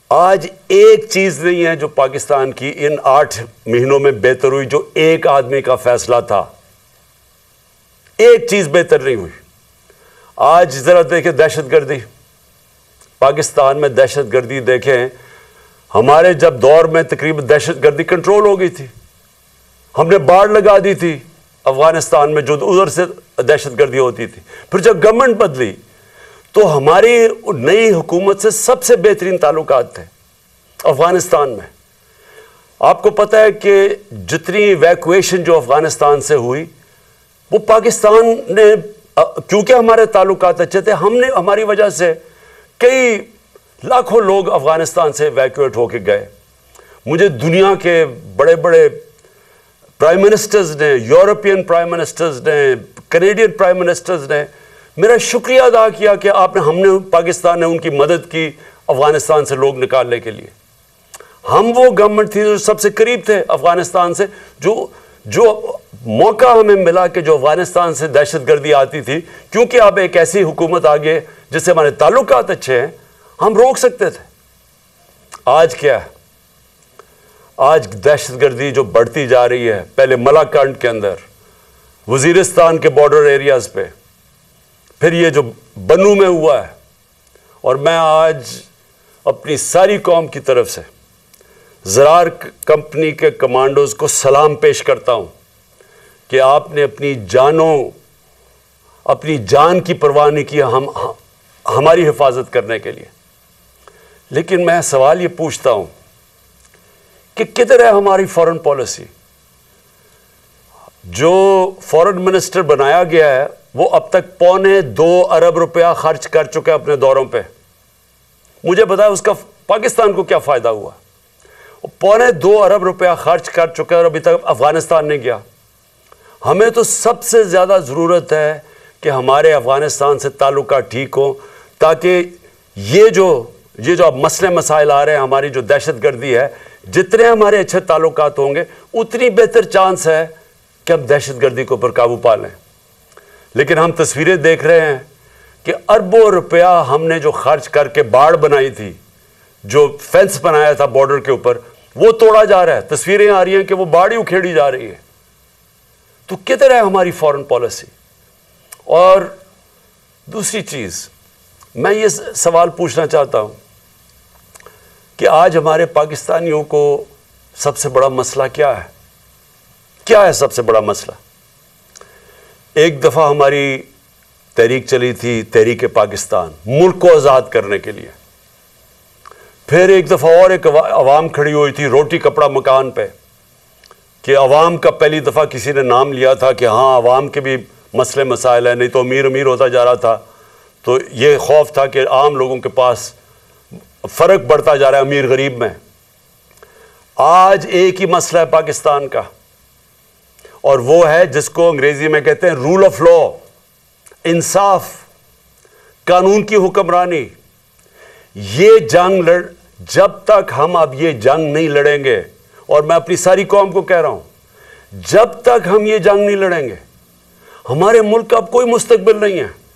आज एक चीज नहीं है जो पाकिस्तान की इन 8 महीनों में बेहतर हुई, जो एक आदमी का फैसला था। एक चीज बेहतर नहीं हुई। आज जरा देखें दहशतगर्दी, पाकिस्तान में दहशतगर्दी देखें। हमारे जब दौर में तकरीबन दहशतगर्दी कंट्रोल हो गई थी, हमने बाड़ लगा दी थी अफगानिस्तान में, जो उधर से दहशतगर्दी होती थी। फिर जब गवर्नमेंट बदली तो हमारी नई हुकूमत से सबसे बेहतरीन ताल्लुकात थे अफगानिस्तान में। आपको पता है कि जितनी इवैक्यूएशन जो अफगानिस्तान से हुई वो पाकिस्तान ने, क्योंकि हमारे ताल्लुकात अच्छे थे, हमने, हमारी वजह से कई लाखों लोग अफगानिस्तान से इवैक्यूएट होके गए। मुझे दुनिया के बड़े बड़े प्राइम मिनिस्टर्स ने, यूरोपियन प्राइम मिनिस्टर्स ने, कैनेडियन प्राइम मिनिस्टर्स ने मेरा शुक्रिया अदा किया कि हमने, पाकिस्तान ने उनकी मदद की अफगानिस्तान से लोग निकालने के लिए। हम वो गवर्नमेंट थी जो सबसे करीब थे अफगानिस्तान से, जो मौका हमें मिला कि जो अफगानिस्तान से दहशतगर्दी आती थी, क्योंकि अब एक ऐसी हुकूमत आ गई जिससे हमारे ताल्लुकात अच्छे हैं, हम रोक सकते थे। आज क्या है? आज दहशतगर्दी जो बढ़ती जा रही है, पहले मलाकंड के अंदर, वजीरिस्तान के बॉर्डर एरियाज पे, फिर ये जो बन्नू में हुआ है। और मैं आज अपनी सारी कौम की तरफ से ज़रार कंपनी के कमांडोज को सलाम पेश करता हूं कि आपने अपनी जान की परवाह नहीं की हमारी हिफाजत करने के लिए। लेकिन मैं सवाल ये पूछता हूं कि किधर है हमारी फॉरेन पॉलिसी? जो फॉरेन मिनिस्टर बनाया गया है वो अब तक 2.25 अरब रुपया खर्च कर चुका है अपने दौरों पे। मुझे बताया उसका पाकिस्तान को क्या फायदा हुआ? 2.25 अरब रुपया खर्च कर चुका है और अभी तक अफगानिस्तान नहीं गया। हमें तो सबसे ज़्यादा ज़रूरत है कि हमारे अफगानिस्तान से ताल्लुकात ठीक हो, ताकि ये जो अब मसले मसाइल आ रहे हैं, हमारी जो दहशतगर्दी है, जितने हमारे अच्छे ताल्लुकात होंगे उतनी बेहतर चांस है कि हम दहशतगर्दी के ऊपर काबू पा लें। लेकिन हम तस्वीरें देख रहे हैं कि अरबों रुपया हमने जो खर्च करके बाड़ बनाई थी, जो फेंस बनाया था बॉर्डर के ऊपर, वो तोड़ा जा रहा है। तस्वीरें आ रही हैं कि वो बाड़ ही उखेड़ी जा रही है। तो किधर है हमारी फॉरेन पॉलिसी? और दूसरी चीज़, मैं ये सवाल पूछना चाहता हूँ कि आज हमारे पाकिस्तानियों को सबसे बड़ा मसला क्या है? क्या है सबसे बड़ा मसला? एक दफ़ा हमारी तहरीक चली थी, तहरीक पाकिस्तान, मुल्क को आज़ाद करने के लिए। फिर एक दफ़ा और एक अवाम खड़ी हुई थी रोटी कपड़ा मकान पे, कि अवाम का पहली दफ़ा किसी ने नाम लिया था कि हाँ, अवाम के भी मसले मसाइल हैं, नहीं तो अमीर अमीर होता जा रहा था। तो ये खौफ था कि आम लोगों के पास फ़र्क बढ़ता जा रहा है अमीर गरीब में। आज एक ही मसला है पाकिस्तान का, और वो है जिसको अंग्रेजी में कहते हैं रूल ऑफ लॉ, इंसाफ, कानून की हुक्मरानी। ये जंग जब तक हम अब ये जंग नहीं लड़ेंगे, और मैं अपनी सारी कौम को कह रहा हूं, जब तक हम ये जंग नहीं लड़ेंगे, हमारे मुल्क का अब कोई मुस्तकबिल नहीं है।